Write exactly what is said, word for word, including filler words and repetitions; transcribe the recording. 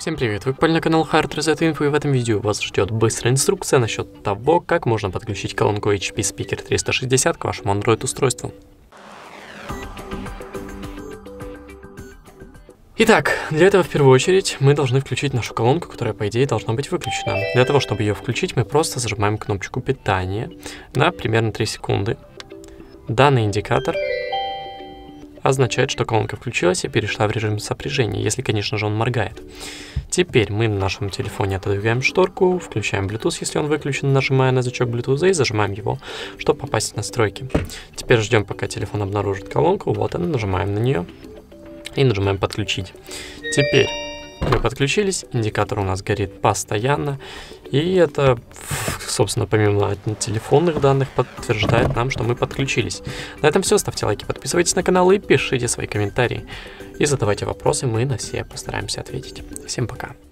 Всем привет, вы попали на канал Hard Reset Info, и в этом видео вас ждет быстрая инструкция насчет того, как можно подключить колонку эйч пи Speaker триста шестьдесят к вашему Android устройству. Итак, для этого в первую очередь мы должны включить нашу колонку, которая по идее должна быть выключена. Для того, чтобы ее включить, мы просто зажимаем кнопочку питания на примерно три секунды. Данный индикатор означает, что колонка включилась и перешла в режим сопряжения, если, конечно же, он моргает. Теперь мы на нашем телефоне отодвигаем шторку, включаем Bluetooth, если он выключен, нажимая на язычок Bluetooth и зажимаем его, чтобы попасть в настройки. Теперь ждем, пока телефон обнаружит колонку, вот она, нажимаем на нее и нажимаем подключить. Теперь мы подключились, индикатор у нас горит постоянно, и это, собственно, помимо телефонных данных, подтверждает нам, что мы подключились. На этом все, ставьте лайки, подписывайтесь на канал и пишите свои комментарии. И задавайте вопросы, мы на все постараемся ответить. Всем пока!